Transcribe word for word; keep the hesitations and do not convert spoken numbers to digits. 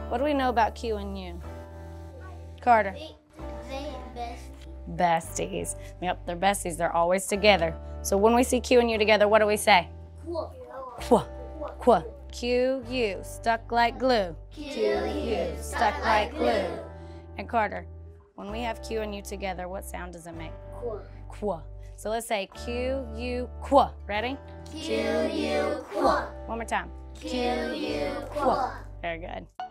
What do we know about Q and U? Carter? They, they besties. Besties. Yep, they're besties. They're always together. So when we see Q and U together, what do we say? Qua. Qua. Qua. Q, U, stuck like glue. Q, U, stuck like glue. And Carter, when we have Q and U together, what sound does it make? Qua. Qua. So let's say Q, U, qua. Ready? Q, U, qua. One more time. Q, U, qua. Very good.